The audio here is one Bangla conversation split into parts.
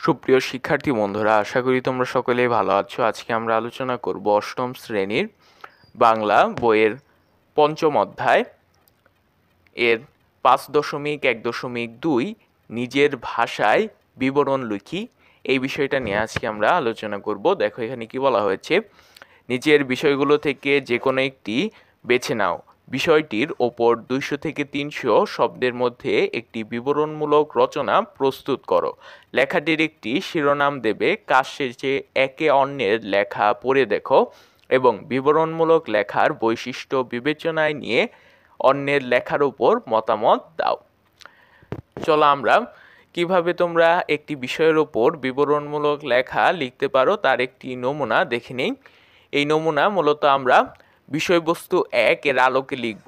সুপ্রিয় শিক্ষার্থী বন্ধুরা, আশা করি তোমরা সকলেই ভালো আছো। আজকে আমরা আলোচনা করব অষ্টম শ্রেণীর বাংলা বইয়ের পঞ্চম অধ্যায় এর 5.1.2 নিজের ভাষায় বিবরণ লিখি এই বিষয়টা নিয়ে আজকে আমরা আলোচনা করব। দেখো এখানে কি বলা হয়েছে, নিচের বিষয়গুলো থেকে যে কোনো একটি বেছে নাও। বিষয়টির ওপর 200 থেকে 300 শব্দের মধ্যে একটি বিবরণমূলক রচনা প্রস্তুত করো। লেখাটির একটি শিরোনাম দেবে, কাজ শেষে একে অন্যের লেখা পড়ে দেখো এবং বিবরণমূলক লেখার বৈশিষ্ট্য বিবেচনায় নিয়ে অন্যের লেখার উপর মতামত দাও। চলো আমরা কিভাবে তোমরা একটি বিষয়ের ওপর বিবরণমূলক লেখা লিখতে পারো তার একটি নমুনা দেখে নিই। এই মূলত আমরা বিষয়বস্তু 1 এর আলোকে লিখব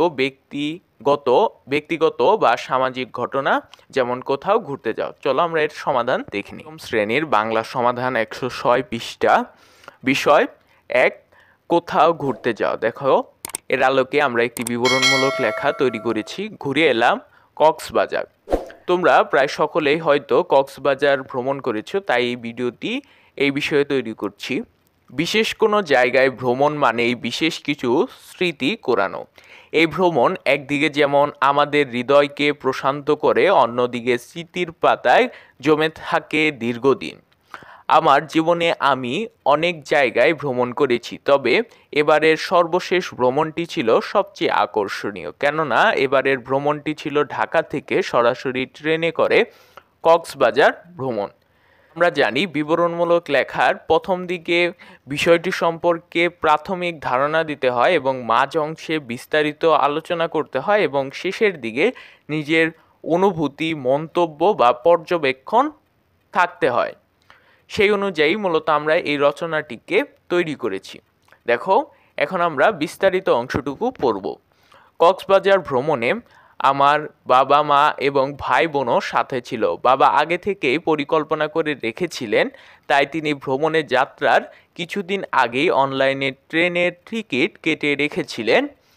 ব্যক্তিগত বা সামাজিক ঘটনা, যেমন কোথাও ঘুরতে যাও। চলো আমরা এর সমাধান দেখে নিই। শ্রেণীর বাংলা সমাধান 106 পৃষ্ঠা, বিষয় 1 কোথাও ঘুরতে যাও। দেখো এর আলোকে আমরা একটি বিবরণমূলক লেখা তৈরি করেছি। ঘুরে এলাম কক্সবাজার। তোমরা প্রায় সকলেই হয়তো কক্সবাজার ভ্রমণ করেছো, তাই এই ভিডিওটি এই বিষয়ে তৈরি করছি। বিশেষ কোনো জায়গায় ভ্রমণ মানেই বিশেষ কিছু স্মৃতি কোরানো। এই ভ্রমণ একদিকে যেমন আমাদের হৃদয়কে প্রশান্ত করে, অন্যদিকে স্মৃতির পাতায় জমে থাকে দীর্ঘদিন। আমার জীবনে আমি অনেক জায়গায় ভ্রমণ করেছি, তবে এবারের সর্বশেষ ভ্রমণটি ছিল সবচেয়ে আকর্ষণীয়, কেননা এবারের ভ্রমণটি ছিল ঢাকা থেকে সরাসরি ট্রেনে করে কক্সবাজার ভ্রমণ। আমরা জানি বিবরণমূলক লেখার প্রথম দিকে বিষয়টি সম্পর্কে প্রাথমিক ধারণা দিতে হয় এবং মাঝ অংশে বিস্তারিত আলোচনা করতে হয় এবং শেষের দিকে নিজের অনুভূতি, মন্তব্য বা পর্যবেক্ষণ থাকতে হয়। সেই অনুযায়ী মূলত আমরা এই রচনাটিকে তৈরি করেছি। দেখো এখন আমরা বিস্তারিত অংশটুকু পড়ব। কক্সবাজার ভ্রমণে আমার বাবা মা এবং ভাই বোনও সাথে ছিল। বাবা আগে থেকেই পরিকল্পনা করে রেখেছিলেন, তাই তিনি ভ্রমণের যাত্রার কিছুদিন আগেই অনলাইনে ট্রেনের টিকিট কেটে রেখেছিলেন।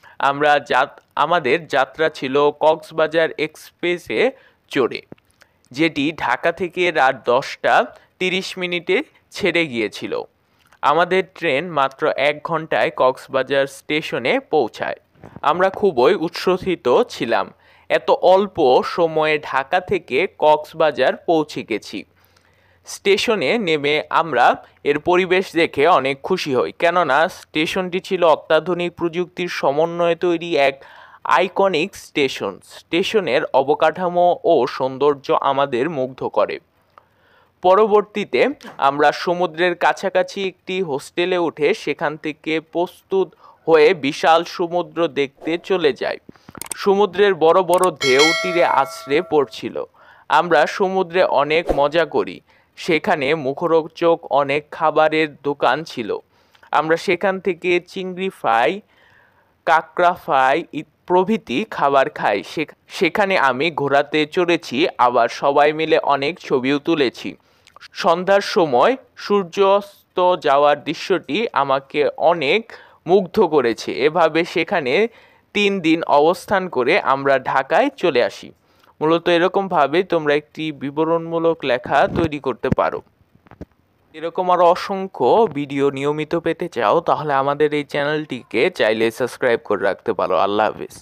আমাদের যাত্রা ছিল কক্সবাজার এক্সপ্রেসে চড়ে, যেটি ঢাকা থেকে রাত 10টা 30 মিনিটে ছেড়ে গিয়েছিল। আমাদের ট্রেন মাত্র 1 ঘন্টায় কক্সবাজার স্টেশনে পৌঁছায়। আমরা খুবই উচ্ছ্বসিত ছিলাম, এত অল্প সময়ে ঢাকা থেকে কক্সবাজার পৌঁছে গেছি। স্টেশনে নেমে আমরা এর পরিবেশ দেখে অনেক খুশি হই, কেননা স্টেশনটি ছিল অত্যাধুনিক প্রযুক্তির সমন্বয়ে তৈরি এক আইকনিক স্টেশন। স্টেশনের অবকাঠামো ও সৌন্দর্য আমাদের মুগ্ধ করে। পরবর্তীতে আমরা সমুদ্রের কাছাকাছি একটি হোস্টেলে উঠে সেখান থেকে প্রস্তুত হয়ে বিশাল সমুদ্র দেখতে চলে যাই। সমুদ্রের বড় বড় ঢেউ তীরে আছড়ে পড়ছিল। আমরা সমুদ্রে অনেক মজা করি। সেখানে মুখরোচক অনেক খাবারের দোকান ছিল। আমরা সেখান থেকে চিংড়ি ফ্রাই, কাঁকড়া ফ্রাই প্রভৃতি খাবার খাই। সেখানে আমি ঘোড়াতে চড়েছি, আবার সবাই মিলে অনেক ছবিও তুলেছি। সন্ধ্যার সময় সূর্যাস্ত যাওয়ার দৃশ্যটি আমাকে অনেক মুগ্ধ করেছে। এভাবে সেখানে 3 দিন অবস্থান করে আমরা ঢাকায় চলে আসি। মূলত এরকমভাবে তোমরা একটি বিবরণমূলক লেখা তৈরি করতে পারো। এরকম আরও অসংখ্য ভিডিও নিয়মিত পেতে চাও তাহলে আমাদের এই চ্যানেলটিকে চাইলে সাবস্ক্রাইব করে রাখতে পারো। আল্লাহ হাফেজ।